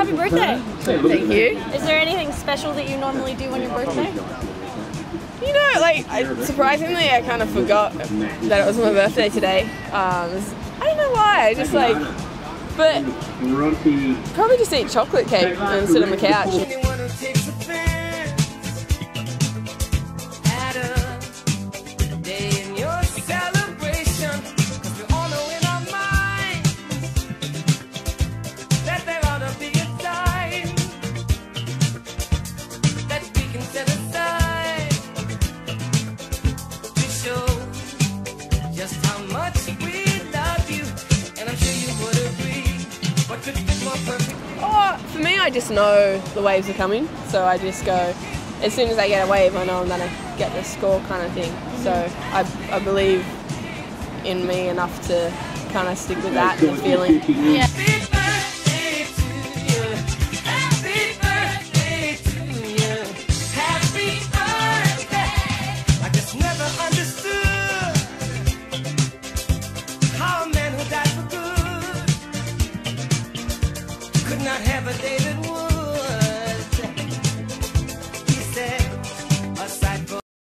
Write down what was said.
happy birthday. Thank you. Is there anything special that you normally do on your birthday? You know, like, surprisingly, I kind of forgot that it was my birthday today. I don't know why, I just like, but probably just eat chocolate cake and sit on the couch. Oh, for me, I just know the waves are coming, so I just go, as soon as I get a wave, I know I'm going to get the score kind of thing. So I believe in me enough to kind of stick with that, the feeling. Yeah. Not have a day